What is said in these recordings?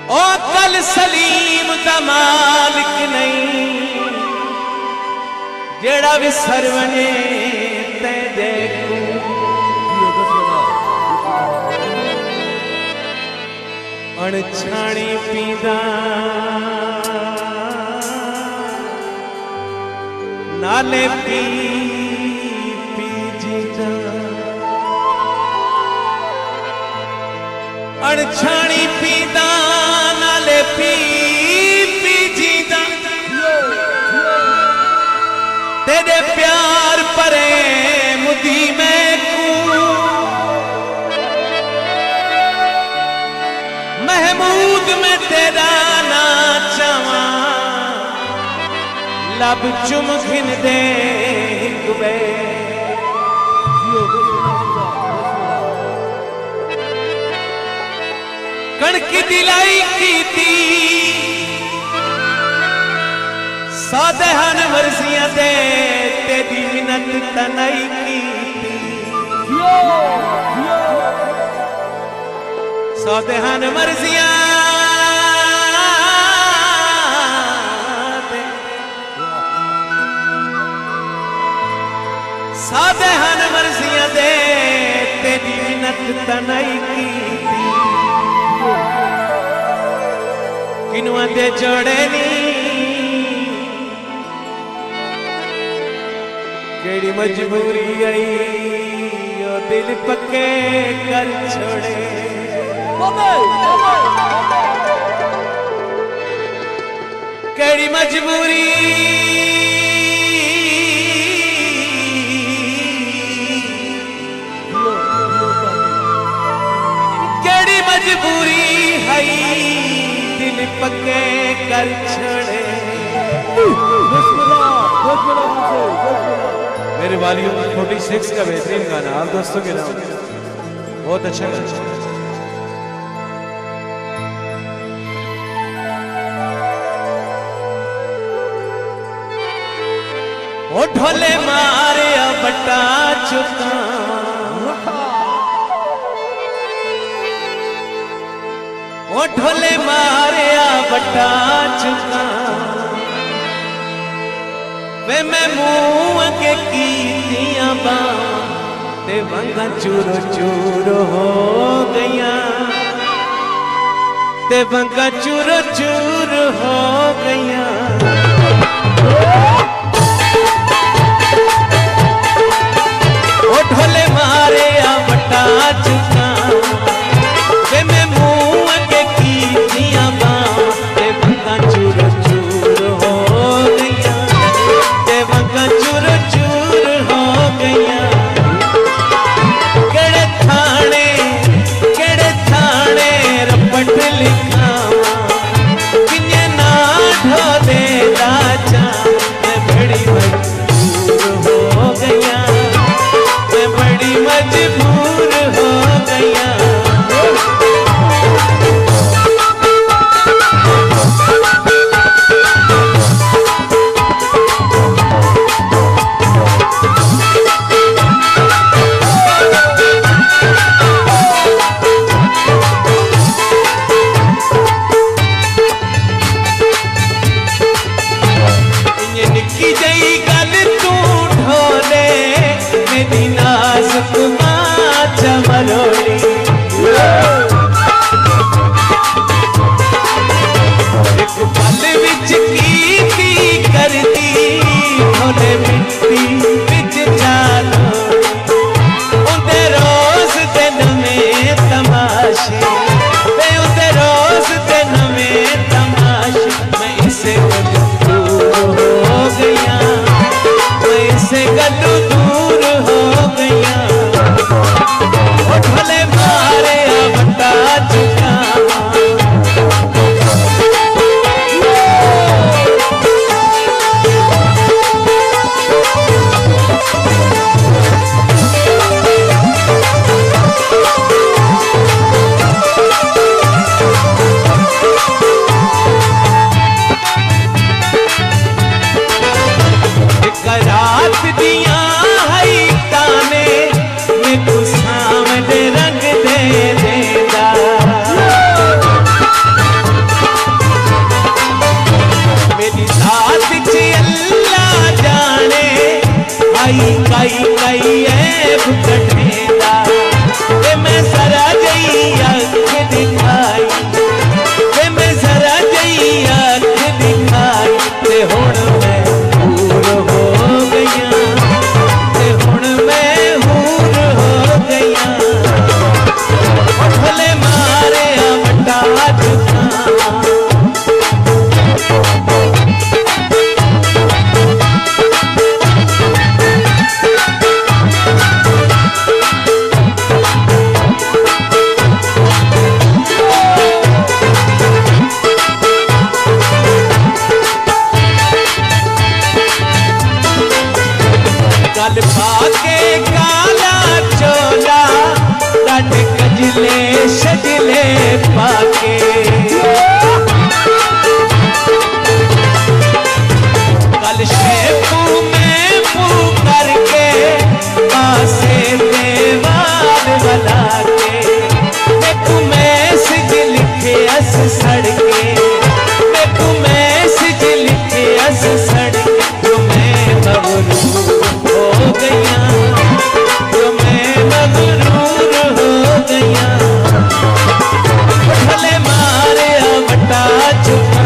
ओ कल सलीम दा मालिक नहीं जेड़ा भी सरवने ते देखू अणछाणी पींदा नाले पी पी जीता अणछाणी पींदा नाले पी पी जीता तेरे प्यार परे मुदी मैं महमूद में तेरा ना चावा लब चुम घिन दे गुबे कणकी दिलाई की थी सादेहान मर्जियां दे तेरी मिन्नत तनाई की थी सादेहान मर्जियां दे सादेहान मर्जियां दे तेरी मिन्नत तनाई की थी किनुआ दे जोड़े नी केड़ी मजबूरी आई ओ दिल पक्के कर छोड़े केड़ी मजबूरी केड़ी मजबूरी है दिल पक्के कर छोड़े मेरे वालियों 46 का बेहतरीन गाना आप दोस्तों के नाम बहुत अच्छा गाना ओ ढोले मारे बटा चुका ओ ढोले मारे बटा चुका वे मैं मुंह के कीतियां ते वंगा चूरो चूर हो गया ते वंगा चूरो चूर हो गया ओ ढोले मारे बटा चुका वे मैं मुंह के कीतियां ते वंगा चूरो चूर हो गया ते वंगा चूरो चूर हो गया केड़े थाने रपट लिखा किन्ने ना ढोले राजा पाके कल शेपू में पू करके पासे देवार बना के देखू मैं सिज लिखे अस सड़के देखू मैं सिज लिखे अस सड़के जो मैं मगरूर हो गया जो मैं मगरूर हो गया भले मारे बटा चुका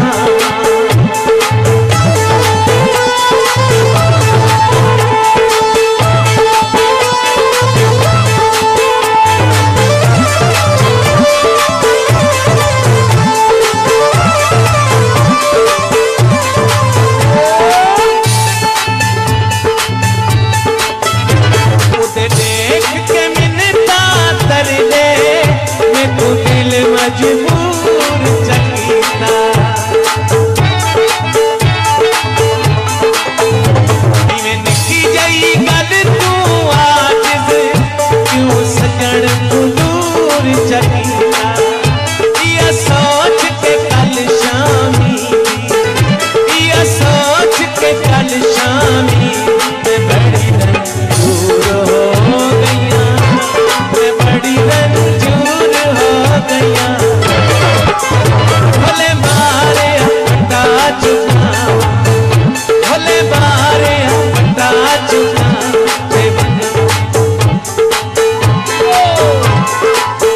मजबूर चकीता इवें निकी जई गल तू आज क्यों सजण तू दूर चकीता या सोच के कल शामी या सोच के कल शामी मैं बड़ी रंजूर हो गया मैं बड़ी रंजूर हो गया भले मारे बटा चुका भले मारे बटा चुका